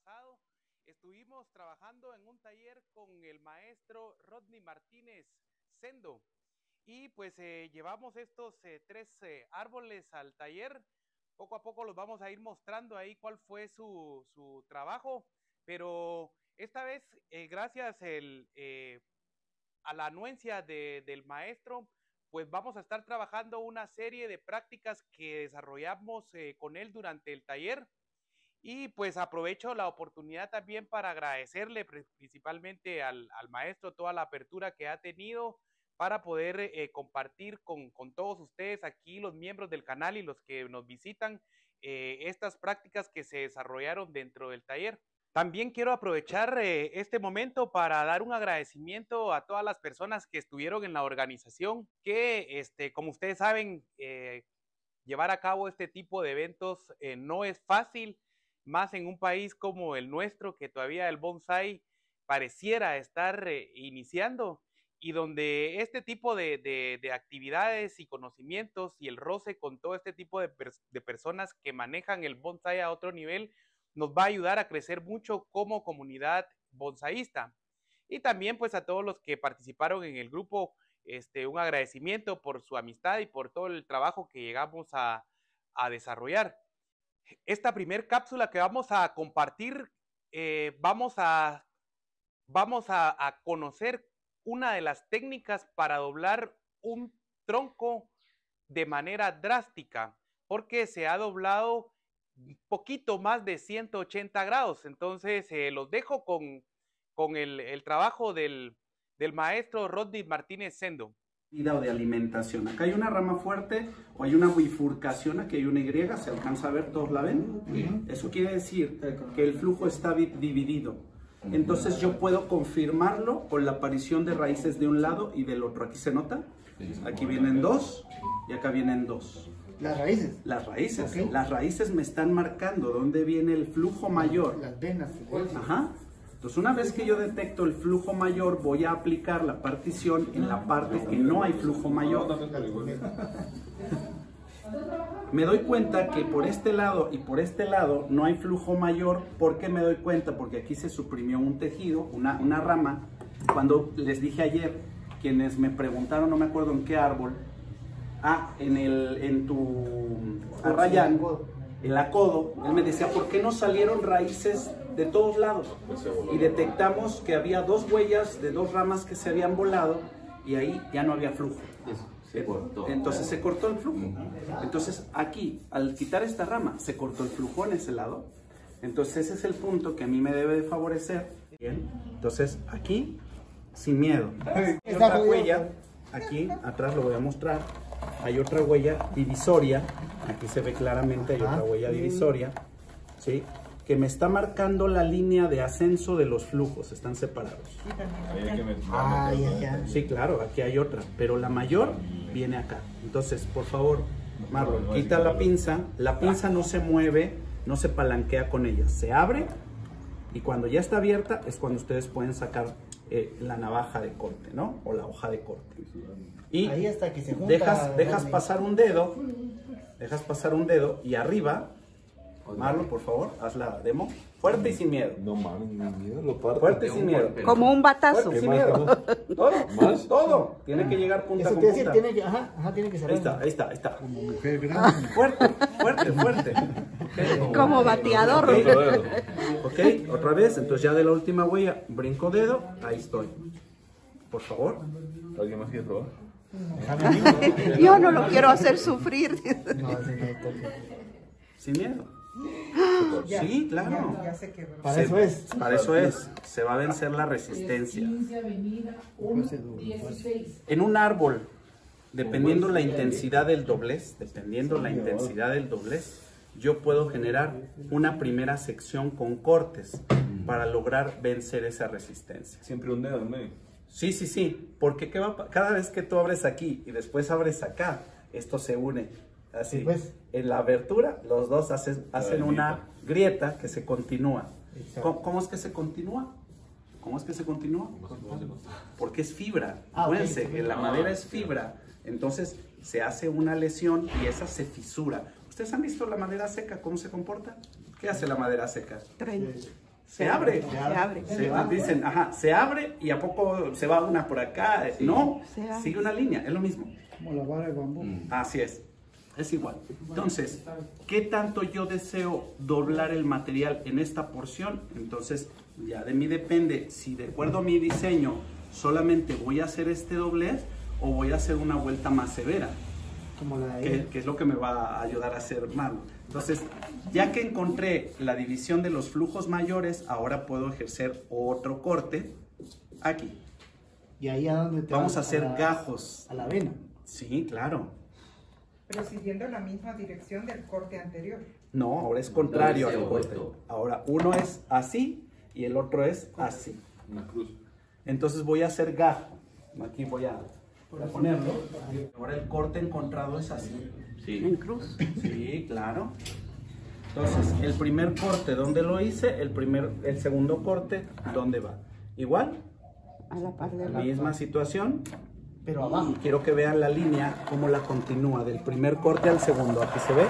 pasado estuvimos trabajando en un taller con el maestro Rodney Martínez Sendo y pues llevamos estos tres árboles al taller. Poco a poco los vamos a ir mostrando ahí cuál fue su trabajo, pero esta vez gracias a la anuencia del maestro, pues vamos a estar trabajando una serie de prácticas que desarrollamos con él durante el taller. Y pues aprovecho la oportunidad también para agradecerle principalmente al maestro toda la apertura que ha tenido para poder compartir con todos ustedes aquí, los miembros del canal y los que nos visitan, estas prácticas que se desarrollaron dentro del taller. También quiero aprovechar este momento para dar un agradecimiento a todas las personas que estuvieron en la organización, que como ustedes saben, llevar a cabo este tipo de eventos no es fácil, más en un país como el nuestro, que todavía el bonsai pareciera estar iniciando, y donde este tipo de actividades y conocimientos y el roce con todo este tipo de personas que manejan el bonsai a otro nivel nos va a ayudar a crecer mucho como comunidad bonsaísta. Y también pues a todos los que participaron en el grupo, un agradecimiento por su amistad y por todo el trabajo que llegamos a desarrollar. Esta primer cápsula que vamos a compartir, vamos a conocer una de las técnicas para doblar un tronco de manera drástica, porque se ha doblado un poquito más de 180 grados. Entonces los dejo con el trabajo del maestro Rodney Martínez Sendo. O de alimentación. Acá hay una rama fuerte o hay una bifurcación, aquí hay una Y, ¿se alcanza a ver? ¿Todos la ven? Eso quiere decir que el flujo está dividido. Entonces yo puedo confirmarlo con la aparición de raíces de un lado y del otro. ¿Aquí se nota? Aquí vienen dos y acá vienen dos. ¿Las raíces? Las raíces. Okay. Las raíces me están marcando dónde viene el flujo mayor. Las venas. Ajá. Entonces, una vez que yo detecto el flujo mayor, voy a aplicar la partición en la parte que no hay flujo mayor. Me doy cuenta que por este lado y por este lado no hay flujo mayor. ¿Por qué me doy cuenta? Porque aquí se suprimió un tejido, una rama. Cuando les dije ayer, quienes me preguntaron, no me acuerdo en qué árbol, en tu arrayán, el acodo, él me decía, ¿por qué no salieron raíces de todos lados? Y detectamos que había dos huellas de dos ramas que se habían volado y ahí ya no había flujo. Se cortó. Entonces se cortó el flujo. Entonces aquí, al quitar esta rama, se cortó el flujo en ese lado. Entonces ese es el punto que a mí me debe de favorecer. Bien. Entonces aquí, sin miedo. Hay otra huella, aquí atrás lo voy a mostrar. Hay otra huella divisoria. Aquí se ve claramente, hay otra huella divisoria, ¿sí? Que me está marcando la línea de ascenso de los flujos, están separados. Sí, claro, aquí hay otra, pero la mayor viene acá. Entonces, por favor, Marlon, quita la pinza no se mueve, no se palanquea con ella, se abre y cuando ya está abierta es cuando ustedes pueden sacar la navaja de corte, ¿no? O la hoja de corte. Y ahí hasta que se junta, dejas pasar un dedo, y arriba, Marlon, por favor, haz la demo. Fuerte y sin miedo. No mames, miedo, lo parto. Fuerte y sin miedo. Como un batazo. Fuerte y sin miedo. Todo. Tiene que llegar punta eso con quiere decir, punta. tiene que cerrar. Ahí está. Como mujer grande. Fuerte. Como bateador. Ok, otra vez. Entonces ya de la última huella, brinco dedo, ahí estoy. Por favor. ¿Alguien más quiere probar? Yo no lo quiero hacer sufrir. Sin miedo. Sí, claro. Para eso es. Se va a vencer la resistencia. En un árbol, dependiendo la intensidad del doblez, yo puedo generar una primera sección con cortes para lograr vencer esa resistencia. Siempre un dedo en medio. Sí, porque cada vez que tú abres aquí y después abres acá, esto se une. Así, pues. En la abertura, los dos hacen una grieta que se continúa. ¿Cómo es que se continúa? Porque es fibra. Acuérdense, Okay. La madera es fibra, entonces se hace una lesión y esa se fisura. ¿Ustedes han visto la madera seca? ¿Cómo se comporta? ¿Qué hace la madera seca? se abre. Se abre. Dicen, ajá, se abre y a poco se va una por acá. No, Se abre. sigue una línea, es lo mismo. Como la vara de bambú. Así es igual. Entonces, ¿qué tanto yo deseo doblar el material en esta porción? Entonces, ya de mí depende si de acuerdo a mi diseño solamente voy a hacer este doblez o voy a hacer una vuelta más severa, Como la de que es lo que me va a ayudar a hacer mal. Entonces, ya que encontré la división de los flujos mayores, ahora puedo ejercer otro corte aquí. Y ahí a donde te Vamos vas, a hacer la- gajos. A la vena. Sí, claro. Pero siguiendo la misma dirección del corte anterior. No, ahora es contrario No, al deseo corte. esto. Ahora uno es así y el otro es así. Una cruz. Entonces voy a hacer gajo. Aquí voy a ponerlo. Ahora el corte encontrado es así. En cruz. Sí, claro. Entonces, el primer corte, ¿dónde lo hice? El segundo corte, ¿dónde va? Igual, A la par de la misma situación. Pero abajo. Quiero que vean la línea, cómo la continúa, del primer corte al segundo. Aquí se ve,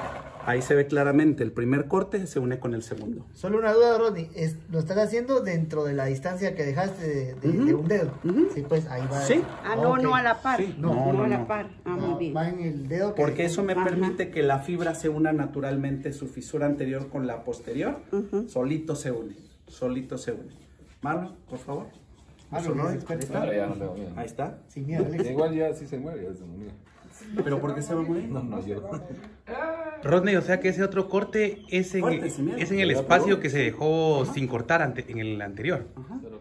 ahí se ve claramente, el primer corte se une con el segundo. Solo una duda, Rodney. Lo estás haciendo dentro de la distancia que dejaste de un dedo. Sí, pues ahí va. Sí. Ah, no, Ok. no a la par. Sí. No, No, a la no. par. Ah, muy bien. Va en el dedo. que- Porque eso me Ajá. permite que la fibra se una naturalmente, su fisura anterior con la posterior, solito se une, solito se une. Marlon, por favor. Ah, Eso no, no es es- experto. Ahora ya no tengo miedo. Ahí está. Sin miedo, Alex. Igual ya sí se muere, ya se murió. ¿Pero por qué se va a morir? No, yo. Rodney, o sea que ese otro corte es en, Corte, sin miedo. es en el espacio que se dejó sin cortar en el anterior.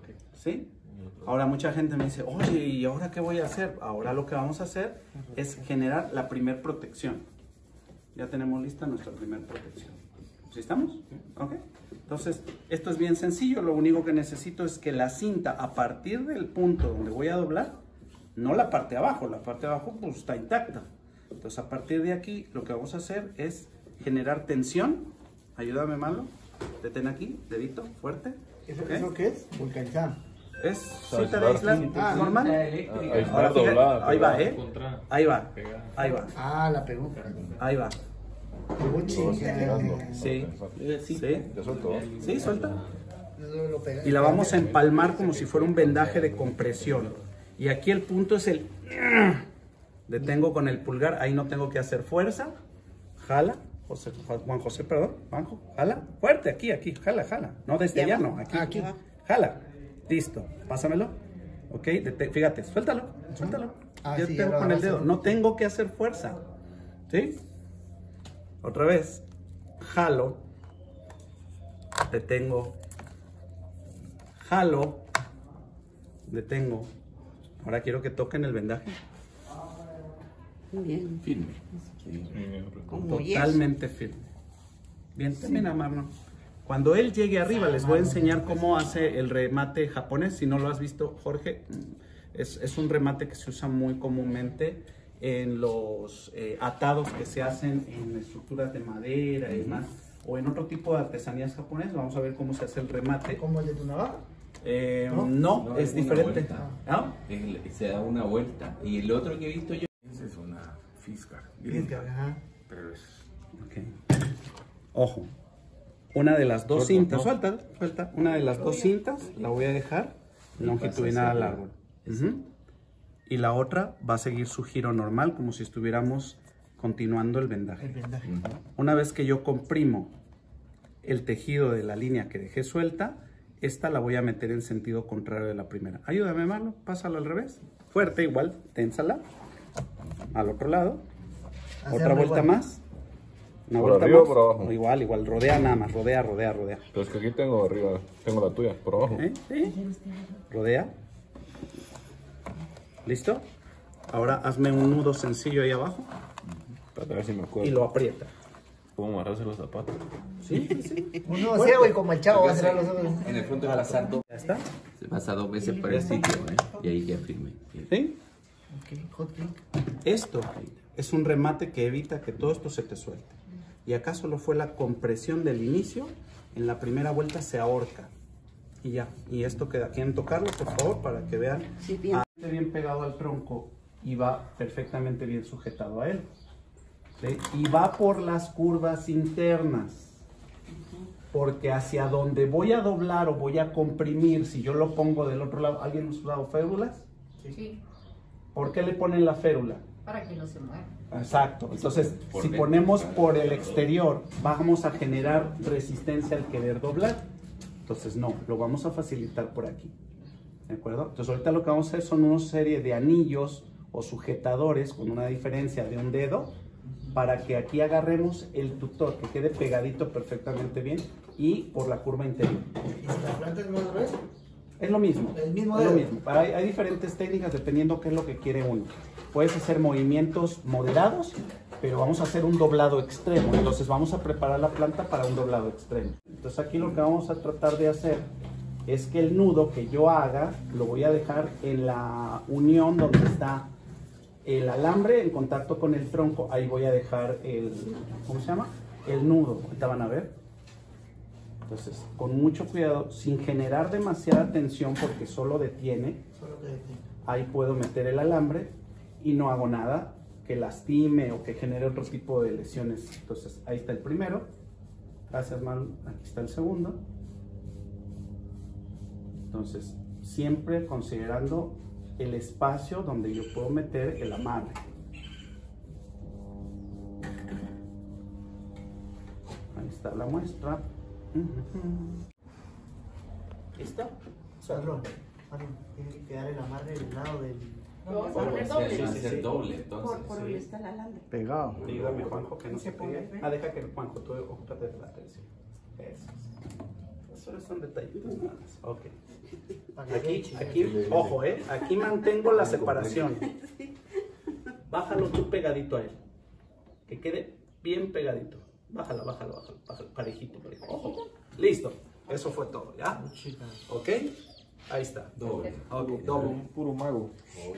¿Sí? Ahora mucha gente me dice, oye, ¿y ahora qué voy a hacer? Ahora lo que vamos a hacer es generar la primer protección. Ya tenemos lista nuestra primer protección. ¿Sí estamos? ¿Ok? Entonces, esto es bien sencillo. Lo único que necesito es que la cinta, a partir del punto donde voy a doblar, no la parte de abajo, la parte de abajo pues está intacta. Entonces, a partir de aquí, lo que vamos a hacer es generar tensión. Ayúdame, Malo. Detén aquí, dedito, fuerte. ¿Ok? ¿Eso qué es? Vulcanizada. Es cinta de aislar normal. Ahí Ahora, está fíjate, doblada. ahí va, pegada. Ahí va, ahí va, Ah, la pegó. ahí va. Pegó chica. Sí, sí, Ya suelto, ¿no? sí, suelta. Lo pega. Y la vamos a empalmar como si fuera un vendaje de compresión. Y aquí el punto es el... Detengo con el pulgar, ahí no tengo que hacer fuerza. Jala, Juan José, perdón, Juanjo, jala. Fuerte, aquí, jala. No, desde allá no, aquí. Aquí. Jala. Listo, pásamelo. Ok, fíjate, suéltalo. Ah, Yo sí, tengo ahora con el vas a- dedo, no tengo que hacer fuerza. ¿Sí? Otra vez. Jalo. Detengo. Jalo. Detengo. Ahora quiero que toquen el vendaje. Bien. Firme. Como yeso. Totalmente firme. Bien, termina, Marlon. Cuando él llegue arriba, les voy a enseñar cómo hace el remate japonés. Si no lo has visto, Jorge, es un remate que se usa muy comúnmente en los atados que se hacen en estructuras de madera y demás, o en otro tipo de artesanías japonesas. Vamos a ver cómo se hace el remate. ¿Como el de tu navaja? No, es una diferente. vuelta. ¿No? Se da una vuelta. Y el otro que he visto yo. Esa es una Fiskar. Ajá. Pero es. Ok. Ojo. Una de las dos Suelta, cintas, ¿no? suelta. Una de las dos cintas la voy a dejar longitudinal al árbol. Ujú. Y la otra va a seguir su giro normal, como si estuviéramos continuando el vendaje. El vendaje. Una vez que yo comprimo el tejido de la línea que dejé suelta, esta la voy a meter en sentido contrario de la primera. Ayúdame, Marlo, pásalo al revés. Fuerte, igual, ténsala. Al otro lado. Hacerlo Otra vuelta igual. más. Una ¿Por vuelta arriba o más. por abajo? Igual, rodea nada más, rodea. Pero es que aquí tengo arriba, tengo la tuya, por abajo. Sí. Rodea. ¿Listo? Ahora hazme un nudo sencillo ahí abajo Para ver si me acuerdo. y lo aprieta. ¿Cómo amarrarse los zapatos? ¿Sí? Sí. Uno ciego y como el chavo va a cerrar los ojos. En el fondo de pasar ¿Ya está? se pasa 2 veces por el sitio, y ahí queda firme. Sí. ¿Sí? Ok, hot click. Esto es un remate que evita que todo esto se te suelte. Y acá solo fue la compresión del inicio, en la primera vuelta se ahorca. Y ya, y esto queda. ¿Quieren tocarlo, por favor, para que vean? Sí, bien. Bien pegado al tronco y va perfectamente bien sujetado a él. ¿Sí? Y va por las curvas internas. porque hacia donde voy a doblar o voy a comprimir, si yo lo pongo del otro lado, ¿alguien ha usado férulas? Sí. ¿Por qué le ponen la férula? Para que no se mueva. Exacto, entonces Por si dentro. ponemos por el exterior, vamos a generar resistencia al querer doblar. Entonces no, lo vamos a facilitar por aquí. ¿De acuerdo? Entonces ahorita lo que vamos a hacer son una serie de anillos o sujetadores con una diferencia de un dedo para que aquí agarremos el tutor, que quede pegadito perfectamente bien y por la curva interior. ¿Y si la planta es más gruesa? Es lo mismo. El mismo es lo dedo. mismo. Hay diferentes técnicas dependiendo qué es lo que quiere uno. Puedes hacer movimientos moderados, pero vamos a hacer un doblado extremo. Entonces vamos a preparar la planta para un doblado extremo. Entonces aquí lo que vamos a tratar de hacer es que el nudo que yo haga lo voy a dejar en la unión donde está el alambre en contacto con el tronco. Ahí voy a dejar el, ¿cómo se llama? El nudo. Ahorita van a ver. Entonces, con mucho cuidado, sin generar demasiada tensión porque solo detiene, Solo que detiene. ahí puedo meter el alambre y no hago nada que lastime o que genere otro tipo de lesiones. Entonces, ahí está el primero. Gracias, Mal. Aquí está el segundo. Entonces, siempre considerando el espacio donde yo puedo meter el amarre. Ahí está la muestra. ¿Listo? Perdón, tiene que quedar el amarre del lado del... Vamos a poner doble. Va a ser doble, entonces. Por donde está el alambre. Pegado. Dígame, Juanjo, que no se pegue. Ah, deja que Juanjo, tú ocúpate de la atención. Eso son detallitos nada más. Ok. Aquí, ojo, aquí mantengo la separación. Bájalo tú pegadito a él. Que quede bien pegadito. Bájalo, parejito. Ojo. Listo. Eso fue todo, ¿ya? Ok. Ahí está. Doble. Ok, doble. Puro mago.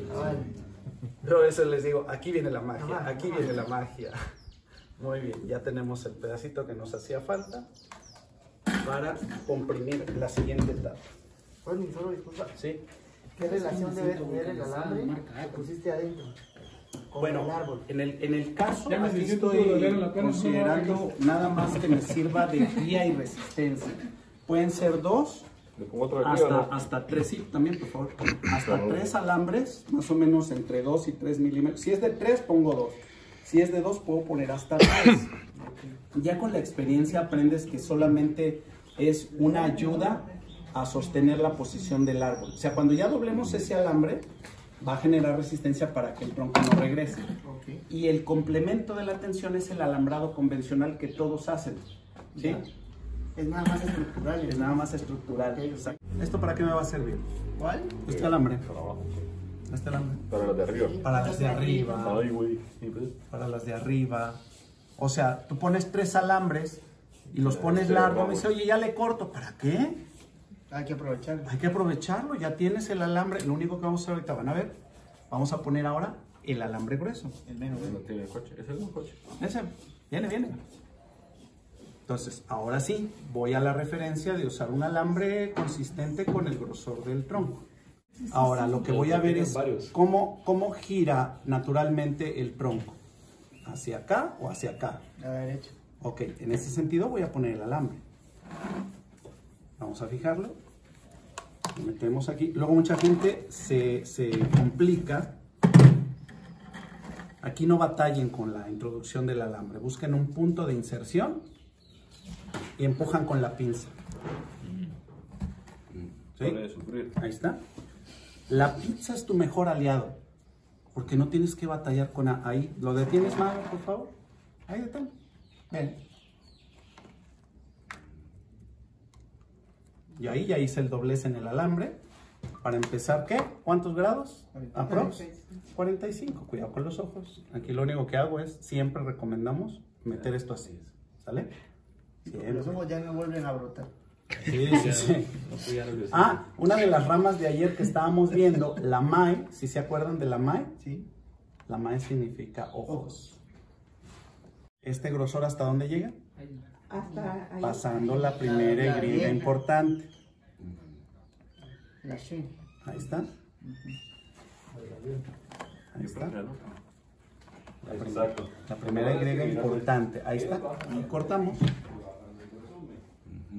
Yo eso les digo, aquí viene la magia, aquí viene la magia. Muy bien, ya tenemos el pedacito que nos hacía falta para comprimir la siguiente etapa. Pues ni solo disculpa. ¿Sí? ¿Qué relación debe tener el alambre que pusiste adentro con Bueno, el árbol? en el caso, Ya me aquí siento estoy doler en la pierna, considerando nada más que me sirva de guía y resistencia. Pueden ser 2 Le pongo otro de aquí, ¿o no? hasta 3, sí, también, por favor. Hasta 3 alambres, más o menos entre 2 y 3 milímetros. Si es de 3, pongo 2. Si es de 2, puedo poner hasta 3. Ya con la experiencia aprendes que solamente es una ayuda a sostener la posición del árbol. O sea, cuando ya doblemos ese alambre, va a generar resistencia para que el tronco no regrese. Y el complemento de la tensión es el alambrado convencional que todos hacen. ¿Sí? Es nada más estructural. Es nada más estructural. Exacto. ¿Esto para qué me va a servir? ¿Cuál? Este alambre. Para abajo. Este alambre. Para los de arriba. Para las de arriba. Ay, güey. Sí, pues. Para las de arriba. O sea, tú pones 3 alambres y los pones largos. Me dice, oye, ya le corto. ¿Para qué? Hay que aprovecharlo. Hay que aprovecharlo. Ya tienes el alambre. Lo único que vamos a hacer ahorita, van a ver, vamos a poner ahora el alambre grueso. El menos. No tiene el coche. ¿Ese es el coche? Ese, viene. Entonces, ahora sí, voy a la referencia de usar un alambre consistente con el grosor del tronco. Ahora, lo que voy a ver es cómo gira naturalmente el tronco. ¿Hacia acá o hacia acá? A la derecha. Ok, en ese sentido voy a poner el alambre. Vamos a fijarlo. Lo metemos aquí. Luego mucha gente se complica. Aquí no batallen con la introducción del alambre. Busquen un punto de inserción y empujan con la pinza. ¿Sí? Puede sufrir. Ahí está. La pinza es tu mejor aliado, porque no tienes que batallar con ahí. ¿Lo detienes, Mago, por favor? Ahí detén. Ven. Y ahí ya hice el doblez en el alambre. Para empezar, ¿qué? ¿Cuántos grados? Aprox. 45. Cuidado con los ojos. Aquí lo único que hago es, siempre recomendamos meter esto así. ¿Sale? Los ojos ya no vuelven a brotar. Sí. Ah, una de las ramas de ayer que estábamos viendo, la MAE, ¿sí se acuerdan de la MAE? Sí. La MAE significa ojos. ¿Este grosor hasta dónde llega? Hasta ahí. Pasando la primera grida importante. La Shin. Ahí está. Ahí está. Exacto. La primera griega importante. Ahí está. Y cortamos.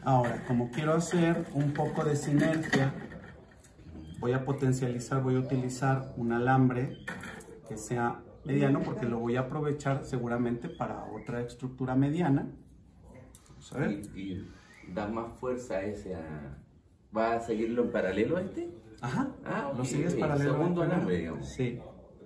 Ahora, como quiero hacer un poco de sinergia, voy a potencializar, voy a utilizar un alambre que sea mediano porque lo voy a aprovechar seguramente para otra estructura mediana. Vamos a ver. Y dar más fuerza a ese. ¿Va a seguirlo en paralelo a este? Ajá. Ok, Lo sigues paralelo. Segundo alambre, digamos. Sí.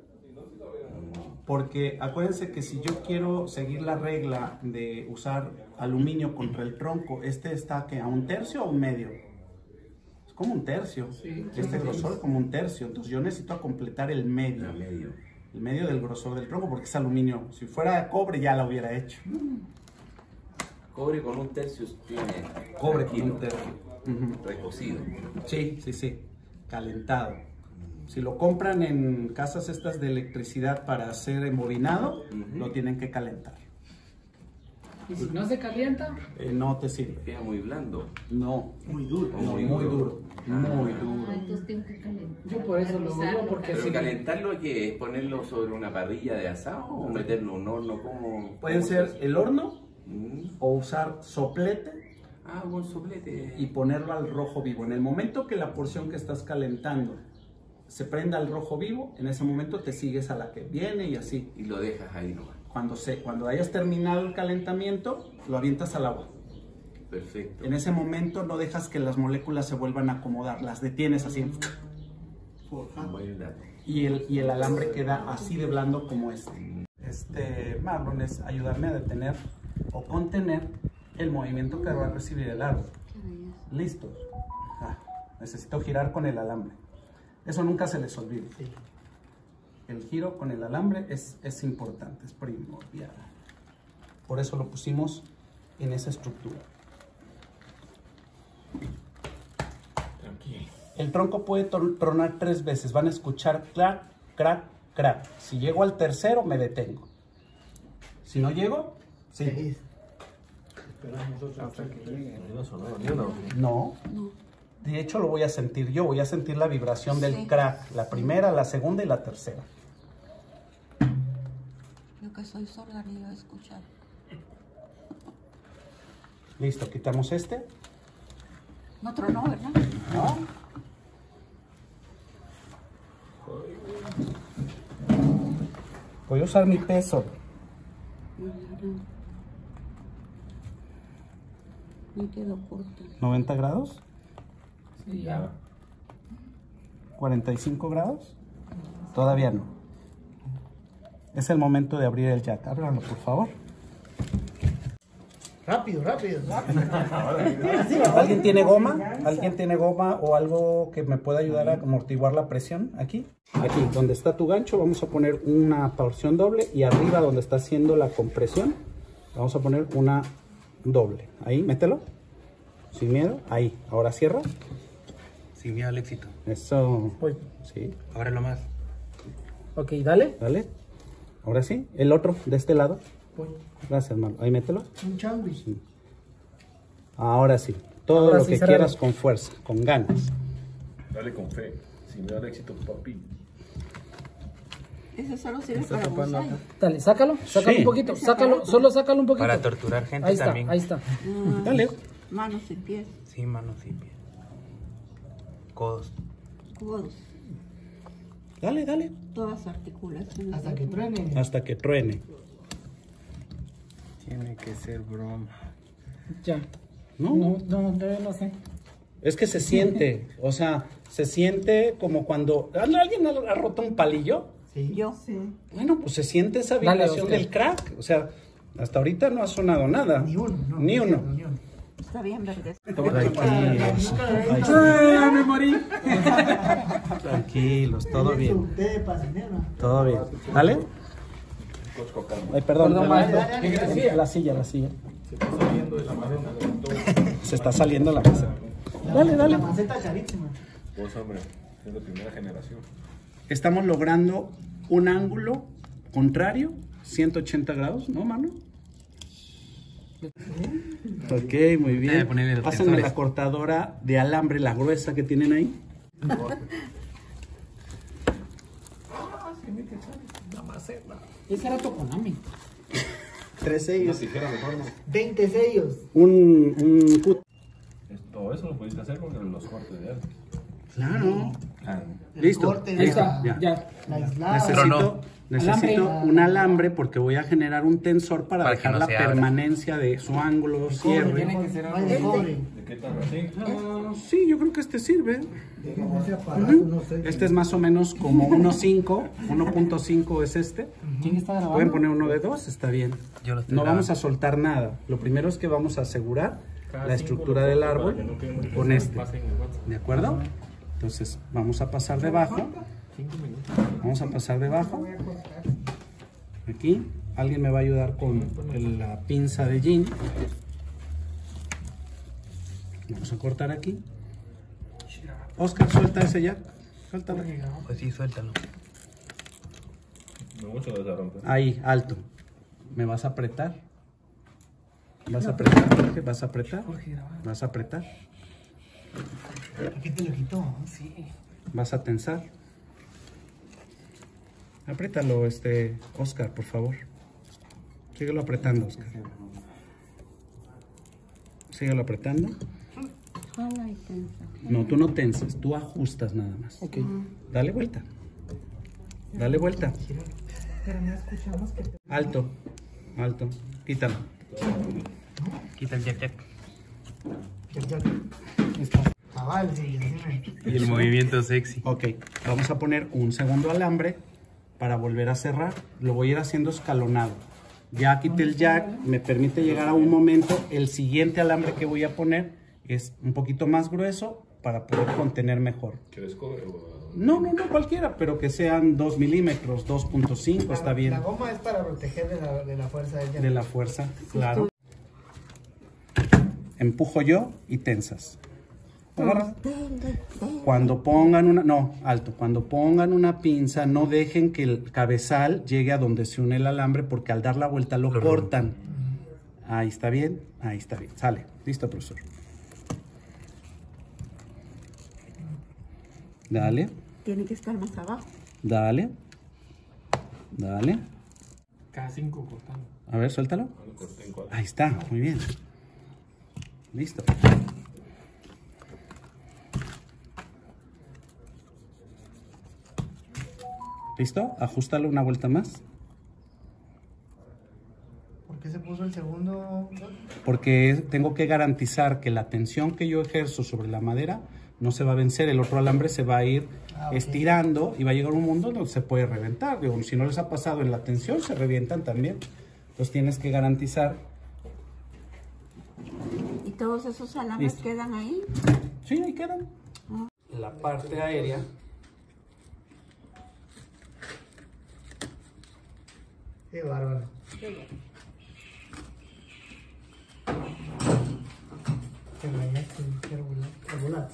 Porque acuérdense que si yo quiero seguir la regla de usar aluminio contra el tronco, este está que a 1/3 o a 1/2. Es como 1/3. Este grosor es como 1/3. Entonces yo necesito completar el medio. El medio del grosor del tronco porque es aluminio. Si fuera cobre ya lo hubiera hecho. Cobre con 1/3 tiene. Cobre con 1/3. Recocido. Sí, sí, sí. Calentado. Si lo compran en casas estas de electricidad para hacer embobinado, lo tienen que calentar. ¿Y si no se calienta? No te sirve. Queda muy blando. No, muy duro. No, Muy duro. Muy duro. Entonces tengo que calentar. Yo por eso lo digo, porque Pero si calentarlo, ¿qué es? ¿Ponerlo sobre una parrilla de asado o meterlo en un horno? Pueden ser el horno o usar soplete. Un soplete. Y ponerlo al rojo vivo. En el momento que la porción que estás calentando se prenda al rojo vivo, en ese momento te sigues a la que viene y así. Y lo dejas ahí nomás. Cuando hayas terminado el calentamiento, lo avientas al agua. Perfecto. En ese momento no dejas que las moléculas se vuelvan a acomodar, las detienes así. Y el alambre queda así de blando como este. Marlon es ayudarme a detener o contener el movimiento que va a recibir el árbol. Listo. Necesito girar con el alambre. Eso nunca se les olvide. El giro con el alambre es importante, es primordial. Por eso lo pusimos en esa estructura. Tranquilo. El tronco puede tronar 3 veces. Van a escuchar crack, crack, crack. Si llego al tercero, me detengo. Si no llego, sí. Hasta que llegue. No sonó ni uno. No. De hecho, lo voy a sentir yo. Voy a sentir la vibración del crack. La primera, la segunda y la tercera. Yo que soy sorda ni lo he escuchado. Listo, quitamos este. No tronó, ¿verdad? No. Voy a usar mi peso. Me quedo corta. 90 grados. Sí, ya. 45 grados. Todavía no. Es el momento de abrir el jack. Ábralo, por favor. Rápido. ¿Alguien tiene goma? ¿Alguien tiene goma o algo que me pueda ayudar a amortiguar la presión? Aquí. Aquí, donde está tu gancho, vamos a poner una porción doble y arriba donde está haciendo la compresión, vamos a poner una doble. Ahí, mételo. Sin miedo. Ahí. Ahora cierra. Sin miedo al éxito. Eso. Voy. Sí. Ábrelo más. Ok, dale. Dale. Ahora sí. El otro, de este lado. Voy. Gracias, hermano. Ahí mételo. Un chándwich. Sí. Ahora sí. Todo Ahora lo sí, que cerrado. quieras con fuerza, con ganas. Dale con fe. Sin miedo al éxito, papi. Ese solo sirve para bonsai. Dale, sácalo Sí. un poquito. Sácalo, solo sácalo un poquito. Para torturar gente Ahí está, también. ahí está. Dale. Manos y pies, Sí, manos y pies. Codos. codos, Dale, dale. todas articulaciones. Hasta que truene. Hasta que truene. Tiene que ser broma. Ya. ¿No? No sé. Es que se siente. O sea, se siente como cuando... ¿Alguien ha roto un palillo? Sí. Yo. Bueno, pues se siente esa Dale, vibración Oscar. del crack. O sea, hasta ahorita no ha sonado nada. Ni uno. No, Ni uno. Ni uno. Está bien, verdes. ¡Ay, me morí! Tranquilos, todo bien. Té de pacinero. Todo bien. ¿Vale? Ay, perdón. Perdón, maestro. La silla. Se está saliendo la maceta. Dale. La maceta carísima. Vos, hombre, es la primera generación. Estamos logrando un ángulo contrario, 180 grados, ¿no, mano? Ok, muy Debe bien. ponerle los Pásenme tensores. la cortadora de alambre, la gruesa que tienen ahí. Ese era Tokonami. 3 sellos. 20 sellos. Un cut. Todo eso lo pudiste hacer con los cortes de arte. Claro. Ah, Listo. corte, Ahí está, Ya, ya. La aislada. Necesito un alambre porque voy a generar un tensor para Para que dejar no la se abra. permanencia de su ángulo, cierre. Tiene que ser No algo. hay de cobre. ¿De qué tan así? Sí, yo creo que este sirve. Ese aparato, no sé. Este es más o menos como 1.5, 1.5 es este. ¿Quién está grabando? Pueden poner uno de 2, está bien. No vamos a soltar nada. Lo primero es que vamos a asegurar la estructura del árbol con este. ¿De acuerdo? Entonces vamos a pasar debajo. Vamos a pasar debajo. Aquí. Alguien me va a ayudar con la pinza de jean. Vamos a cortar aquí. Oscar, suelta ese ya. Suéltalo. Pues sí, suéltalo. No mucho de esa rompe. Ahí, alto. ¿Me vas a apretar? ¿Vas a apretar, Jorge? ¿Vas a apretar? ¿Vas a apretar? ¿Qué te lo quitó? Sí. ¿Vas a tensar? Apriétalo, Oscar, por favor. Síguelo apretando, Oscar. Síguelo apretando. Ojalá y tensa. No, tú no tensas, tú ajustas nada más. Ok. Dale vuelta. Dale vuelta. Pero no escuchamos que te... Alto. Alto. Quítalo. Quita el jack. Cabal, sí, así me... Y el movimiento sexy. Ok, vamos a poner un segundo alambre para volver a cerrar. Lo voy a ir haciendo escalonado. Ya quité el jack, me permite llegar a un momento. El siguiente alambre que voy a poner es un poquito más grueso para poder contener mejor. ¿Quieres cobre o...? No, cualquiera, pero que sean 2 milímetros, 2.5, está bien. La goma es para proteger de la fuerza del De la fuerza, claro. Empujo yo y tensas. Agarra. Cuando pongan una, no, alto, cuando pongan una pinza, no dejen que el cabezal llegue a donde se une el alambre porque al dar la vuelta lo cortan. Ahí está bien, sale. Listo, profesor. Dale, Tiene que estar más abajo. dale. Cada 5 cortando. A ver, suéltalo. Ahí está, muy bien. Listo. ¿Listo? Ajustalo una vuelta más. ¿Por qué se puso el segundo? Porque tengo que garantizar que la tensión que yo ejerzo sobre la madera no se va a vencer. El otro alambre se va a ir estirando y va a llegar a un mundo donde se puede reventar. Digo, si no les ha pasado en la tensión, se revientan también. Entonces tienes que garantizar. ¿Y todos esos alambres Listo. quedan ahí? Sí, ahí quedan. La parte aérea. Qué bárbaro. Qué regular.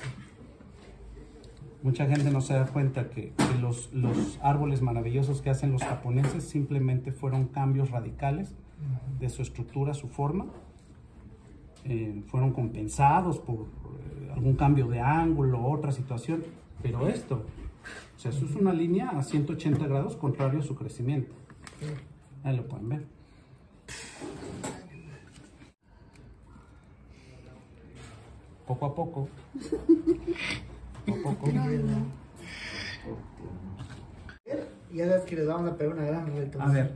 Mucha gente no se da cuenta que los árboles maravillosos que hacen los japoneses simplemente fueron cambios radicales de su estructura, su forma. Fueron compensados por algún cambio de ángulo, otra situación. Pero esto, o sea, eso es una línea a 180 grados contrario a su crecimiento. Ahí lo pueden ver. Poco a poco. Poco a poco. Y ya sabes que les vamos a pegar una gran reto. A ver.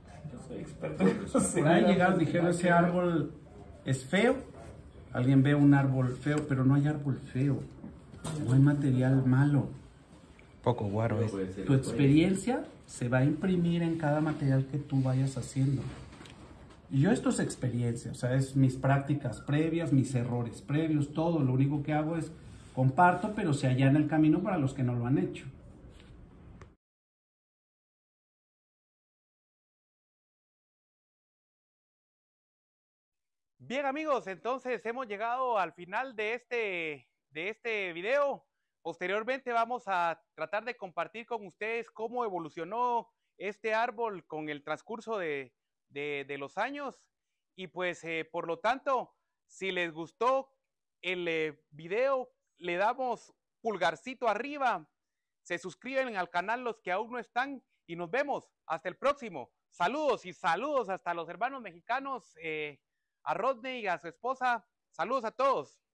Por ahí llegaron, dijeron, ese árbol es feo. Alguien ve un árbol feo, pero no hay árbol feo. No hay material malo. Poco guaro es. Tu experiencia se va a imprimir en cada material que tú vayas haciendo. Y yo esto es experiencia, o sea, es mis prácticas previas, mis errores previos, todo. Lo único que hago es comparto, pero se allana el camino para los que no lo han hecho. Bien amigos, entonces hemos llegado al final de este video. Posteriormente vamos a tratar de compartir con ustedes cómo evolucionó este árbol con el transcurso de los años. Y pues por lo tanto, si les gustó el video, le damos pulgarcito arriba. Se suscriben al canal los que aún no están y nos vemos hasta el próximo. Saludos y saludos hasta los hermanos mexicanos. A Rodney y a su esposa, saludos a todos.